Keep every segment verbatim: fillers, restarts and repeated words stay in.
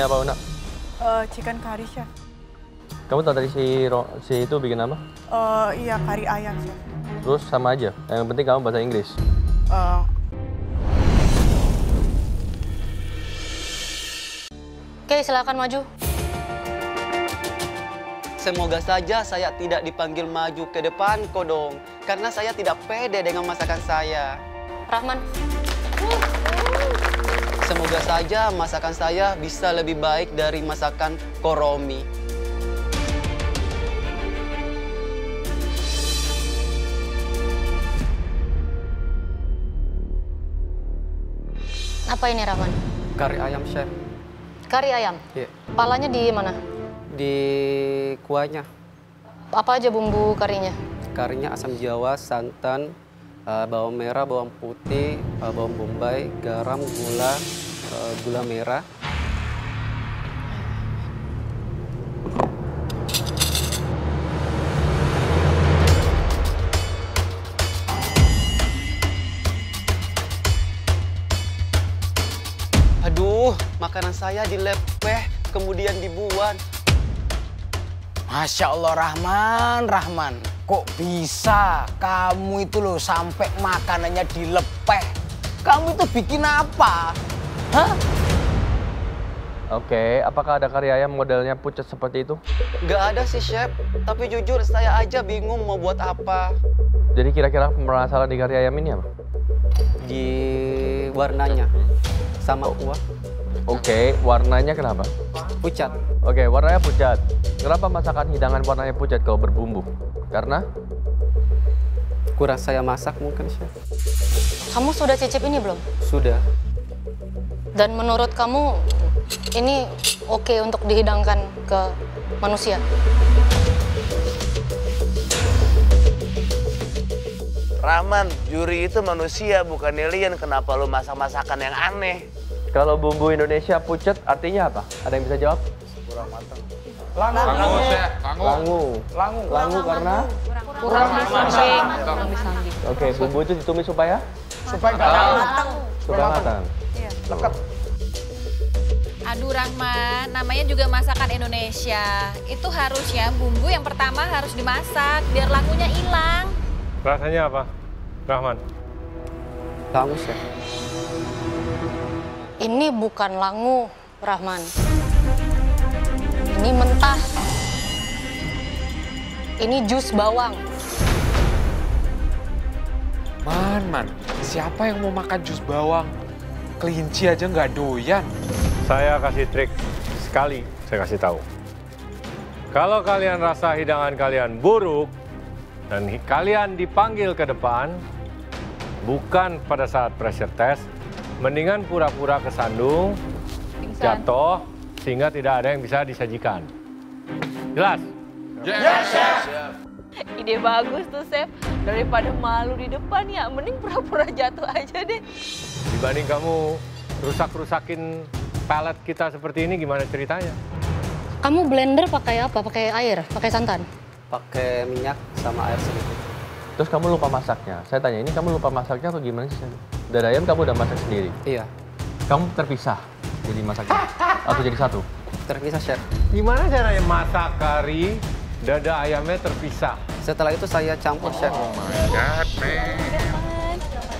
Ini apa, Una? Uh, chicken curry, Chef. Kamu tahu tadi si, si itu bikin apa? Uh, iya, kari ayam, Chef. Terus sama aja, yang penting kamu bahasa Inggris. Uh... Oke, silakan maju. Semoga saja saya tidak dipanggil maju ke depan, Kodong. Karena saya tidak pede dengan masakan saya. Rahman. Semoga saja masakan saya bisa lebih baik dari masakan Koromi. Apa ini, Rahman? Kari ayam, Chef. Kari ayam? Iya. Palanya di mana? Di kuahnya. Apa aja bumbu karinya? Karinya asam jawa, santan, uh, bawang merah, bawang putih, uh, bawang bombay, garam, gula, uh, gula merah. Aduh, makanan saya dilepeh, kemudian dibuang. Masya Allah, Rahman, Rahman. Kok bisa kamu itu loh sampai makanannya dilepeh? Kamu itu bikin apa? Hah? Oke, apakah ada kari ayam modelnya pucat seperti itu? Nggak ada sih, Chef. Tapi jujur, saya aja bingung mau buat apa. Jadi kira-kira masalah di kari ayam ini apa? Di warnanya, sama kuah. Oke, warnanya kenapa? Pucat. Oke, warnanya pucat. Kenapa masakan hidangan warnanya pucat kalau berbumbu? Karena? Kurang saya masak mungkin, Chef. Kamu sudah cicip ini belum? Sudah. Dan menurut kamu ini oke untuk dihidangkan ke manusia? Rahman, juri itu manusia bukan alien. Kenapa lu masak-masakan yang aneh? Kalau bumbu Indonesia pucat artinya apa? Ada yang bisa jawab? Kurang matang. Langu. Langu, Chef. Langu. Langu. Langu. Langu karena? Kurang disanding. Kurang disanding. Oke, bumbu itu ditumis supaya? Supaya nggak matang. Supaya matang. Iya. Leket. Aduh Rahman, namanya juga masakan Indonesia. Itu harusnya bumbu yang pertama harus dimasak biar langunya hilang. Rasanya apa, Rahman? Langu, Chef. Ini bukan langu, Rahman. Ini mentah. Ini jus bawang. Man, man. Siapa yang mau makan jus bawang? Kelinci aja nggak doyan. Saya kasih trik sekali, saya kasih tahu. Kalau kalian rasa hidangan kalian buruk, dan kalian dipanggil ke depan, bukan pada saat pressure test, mendingan pura-pura kesandung, jatuh, sehingga tidak ada yang bisa disajikan. Jelas? Yes, Chef. Ide bagus tuh, Chef. Daripada malu di depan ya, mending pura-pura jatuh aja deh. Dibanding kamu rusak-rusakin pelet kita seperti ini, gimana ceritanya? Kamu blender pakai apa? Pakai air? Pakai santan? Pakai minyak sama air sedikit. Terus kamu lupa masaknya. Saya tanya, ini kamu lupa masaknya atau gimana sih? Dada ayam kamu udah masak sendiri? Iya. Kamu terpisah jadi masaknya? Atau jadi satu? Terpisah, Chef. Gimana caranya masak kari, dada ayamnya terpisah? Setelah itu saya campur, Chef. Oh my God, man.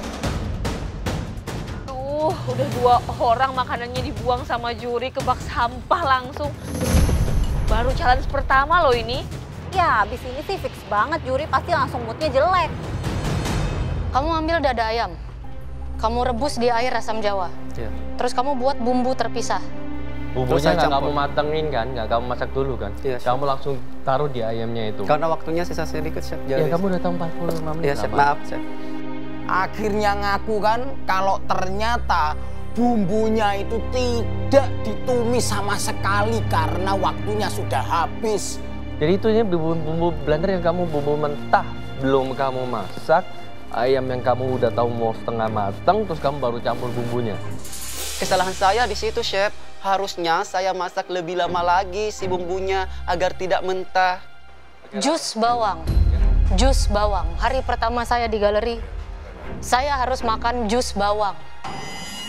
Tuh, udah dua orang makanannya dibuang sama juri ke bak sampah langsung. Baru challenge pertama loh ini. Ya, abis ini sih fix banget juri pasti langsung moodnya jelek. Kamu ambil dada ayam. Kamu rebus di air asam jawa. Iya. Terus kamu buat bumbu terpisah. Bumbunya saya nggak campur. kamu matengin kan? Nggak kamu masak dulu kan? Iya, Chef. Kamu langsung taruh di ayamnya itu. Karena waktunya sisa sedikit, Chef. Ya kamu udah tahu empat puluh lima menit. Iya, Chef. lama. Maaf, Chef. Akhirnya ngaku kan kalau ternyata bumbunya itu tidak ditumis sama sekali karena waktunya sudah habis. Jadi itu ini bumbu-bumbu blender yang kamu bumbu mentah, belum kamu masak, ayam yang kamu udah tahu mau setengah matang, terus kamu baru campur bumbunya. Kesalahan saya di situ, Chef. Harusnya saya masak lebih lama lagi si bumbunya agar tidak mentah. Jus bawang. Jus bawang. Hari pertama saya di galeri, saya harus makan jus bawang.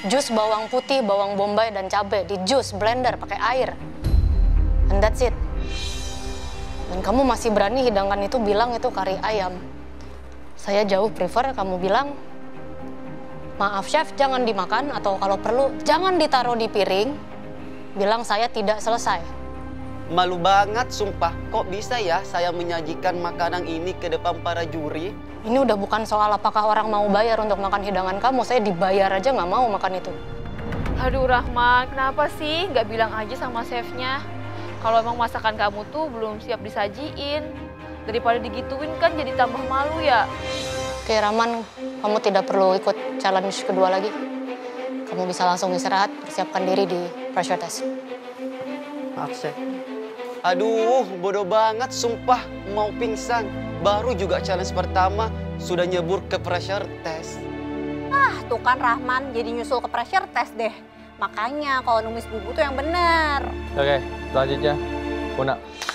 Jus bawang putih, bawang bombay, dan cabai di jus blender pakai air. And that's it. Dan kamu masih berani hidangan itu bilang itu kari ayam. Saya jauh prefer kamu bilang, maaf chef, jangan dimakan, atau kalau perlu jangan ditaruh di piring. Bilang saya tidak selesai. Malu banget, sumpah. Kok bisa ya saya menyajikan makanan ini ke depan para juri? Ini udah bukan soal apakah orang mau bayar untuk makan hidangan kamu. Saya dibayar aja nggak mau makan itu. Aduh Rahman, kenapa sih nggak bilang aja sama chefnya? Kalau emang masakan kamu tuh belum siap disajiin. Daripada digituin kan jadi tambah malu ya. Oke Rahman, kamu tidak perlu ikut challenge kedua lagi. Kamu bisa langsung istirahat, persiapkan diri di pressure test. Maaf, Chef. Aduh, bodoh banget, sumpah. Mau pingsan. Baru juga challenge pertama, sudah nyebur ke pressure test. Ah, tuh kan Rahman jadi nyusul ke pressure test deh. Makanya kalau numis bumbu tuh yang bener. Oke, selanjutnya Una.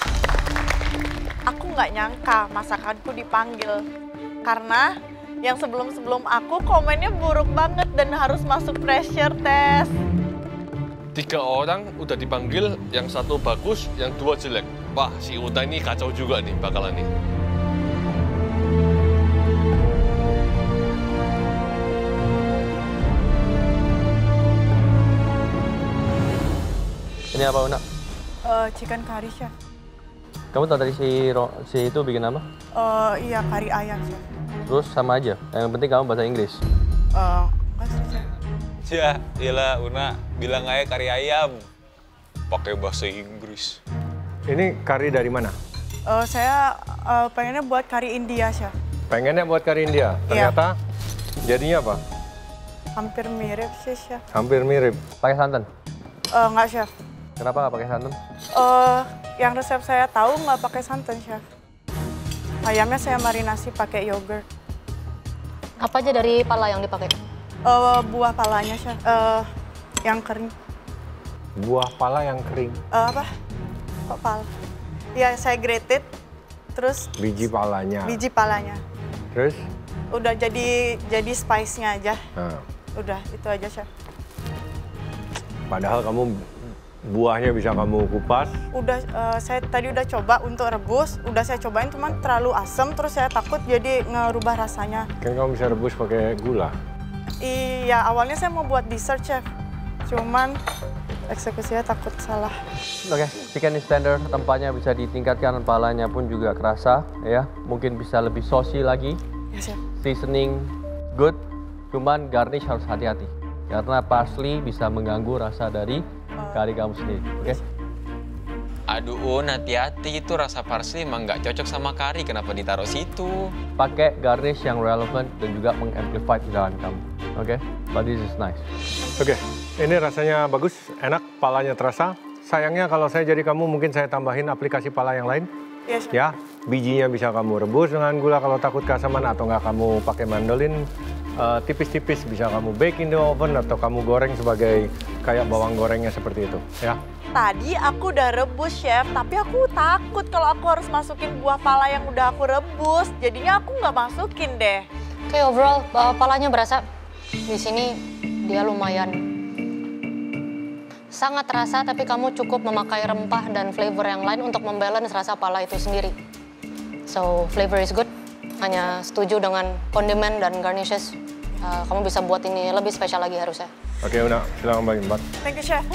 Aku nggak nyangka masakanku dipanggil. Karena yang sebelum-sebelum aku komennya buruk banget dan harus masuk pressure test. Tiga orang udah dipanggil, yang satu bagus, yang dua jelek. Wah, si Una ini kacau juga nih bakalan nih. Ini apa, Una? Uh, chicken curry, chef. Kamu tahu tadi si, Ro, si itu bikin apa? Uh, iya, kari ayam, chef. Terus sama aja, yang penting kamu bahasa Inggris. Uh, enggak sih, chef. Ya, iyalah Una, bilang aja kari ayam. Pakai bahasa Inggris. Ini kari dari mana? Uh, saya uh, pengennya buat kari India, chef. Pengennya buat kari India, ternyata jadinya apa? Hampir mirip sih, chef. Hampir mirip. Pakai santan? Uh, enggak, chef. Kenapa nggak pakai santan? Uh, yang resep saya tahu nggak pakai santan, chef. Ayamnya saya marinasi pakai yogurt. Apa aja dari pala yang dipakai? Uh, buah palanya, chef. Uh, yang kering. Buah pala yang kering? Uh, apa? Kok pala? Ya, saya grated. Terus biji palanya. Biji palanya. Terus? Udah jadi jadi spice-nya aja. Nah. Udah, itu aja, chef. Padahal kamu buahnya bisa kamu kupas. Udah, uh, saya tadi udah coba untuk rebus. Udah saya cobain, cuman terlalu asam. Terus saya takut jadi ngerubah rasanya. Kan kamu bisa rebus pakai gula. Iya, awalnya saya mau buat dessert, chef. Cuman eksekusinya takut salah. Oke, okay. Chicken is tender, tempatnya bisa ditingkatkan, palanya pun juga kerasa, ya. Mungkin bisa lebih saucy lagi. Ya, chef. Seasoning good, cuman garnish harus hati-hati. Karena parsley bisa mengganggu rasa dari kari kamu sendiri, oke? Okay? Aduh, Un, hati-hati, itu rasa parsley emang nggak cocok sama kari, kenapa ditaruh situ? Pakai garnish yang relevant dan juga mengamplify hidangan kamu, oke? Okay? But this is nice. Oke, okay. Ini rasanya bagus, enak, palanya terasa. Sayangnya kalau saya jadi kamu, mungkin saya tambahin aplikasi pala yang lain. Yes, ya, bijinya bisa kamu rebus dengan gula kalau takut keasaman, atau nggak kamu pakai mandolin. Tipis-tipis uh, bisa kamu bake in the oven atau kamu goreng sebagai kayak bawang gorengnya seperti itu, ya. Tadi aku udah rebus, chef, tapi aku takut kalau aku harus masukin buah pala yang udah aku rebus. Jadinya aku nggak masukin deh. Oke, okay, overall palanya berasa di sini dia lumayan sangat terasa, tapi kamu cukup memakai rempah dan flavor yang lain untuk membalance rasa pala itu sendiri. So flavor is good. Hanya setuju dengan kondimen dan garnishes. Uh, kamu bisa buat ini lebih spesial lagi harusnya. Oke, Una, silakan bagi empat. Thank you, chef.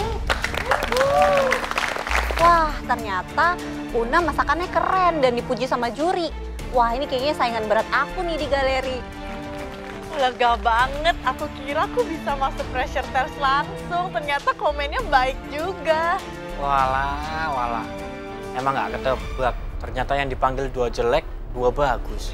Wah, ternyata Una masakannya keren dan dipuji sama juri. Wah, ini kayaknya saingan berat aku nih di galeri. Lega banget, aku kira aku bisa masuk pressure test langsung. Ternyata komennya baik juga. Walah, walah. Emang nggak ketebak. Ternyata yang dipanggil dua jelek, dua bagus.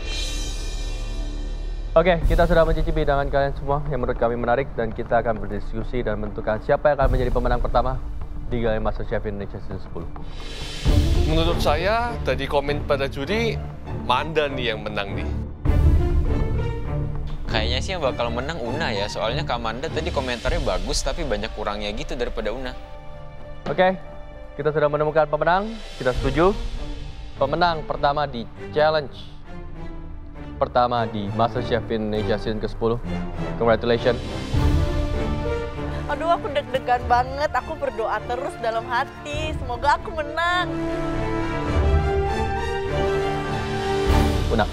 Oke, kita sudah mencicipi hidangan kalian semua yang menurut kami menarik, dan kita akan berdiskusi dan menentukan siapa yang akan menjadi pemenang pertama di Galeri MasterChef Indonesia Season sepuluh. Menurut saya, dari komen pada juri, Manda nih yang menang nih. Kayaknya sih yang bakal menang Una ya, soalnya Kak Manda tadi komentarnya bagus tapi banyak kurangnya gitu daripada Una. Oke, kita sudah menemukan pemenang, kita setuju. Pemenang pertama di challenge pertama di MasterChef Indonesia Season ke sepuluh. Congratulations. Aduh, aku deg-degan banget. Aku berdoa terus dalam hati. Semoga aku menang. Una.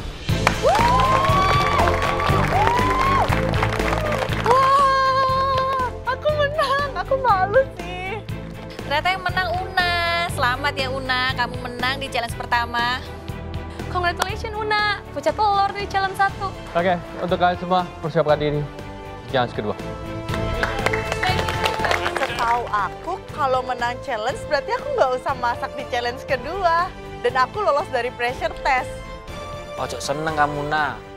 Wah, aku menang. Aku malu sih. Ternyata yang menang Una. Selamat ya Una, kamu menang di challenge pertama. Congratulations Una, pucat telur di challenge satu. Oke, untuk kalian semua persiapkan diri. Challenge kedua. Setahu aku, kalau menang challenge berarti aku nggak usah masak di challenge kedua. Dan aku lolos dari pressure test. Ojo seneng kamu, Una.